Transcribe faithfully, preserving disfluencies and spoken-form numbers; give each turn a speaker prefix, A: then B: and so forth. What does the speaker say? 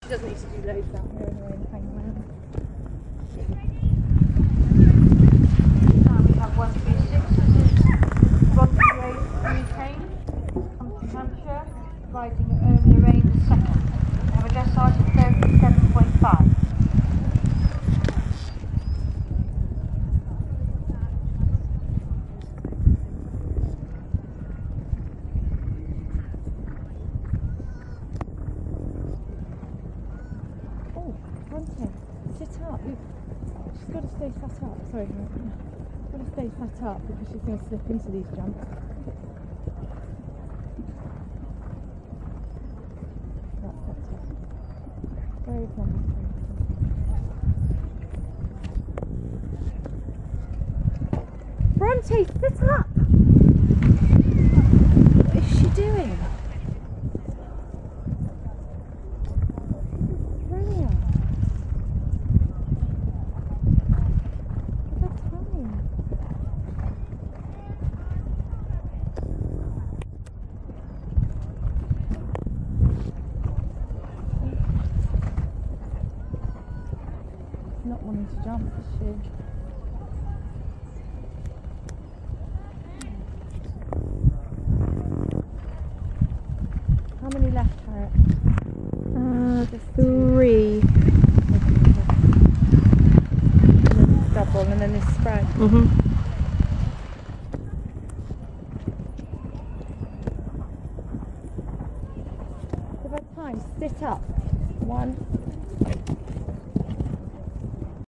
A: doesn't need to do loads out here anyway and hang around.
B: Now we have one three six, this is Roger Kane from Hampshire, riding over Lorraine the second. We have a dressage of thirty-seven point five.
A: Bronte, sit up. You, she's got to stay sat up. Sorry, she's got to stay sat up because she's going to slip into these jumps. That's it. Very promising. Bronte, sit up! What is she doing? Not wanting to jump, is she? How many left, Harriet?
C: Uh, three.
A: And then this double, and then this spread.
C: Mm-hmm.
A: Give her time. Sit up. One.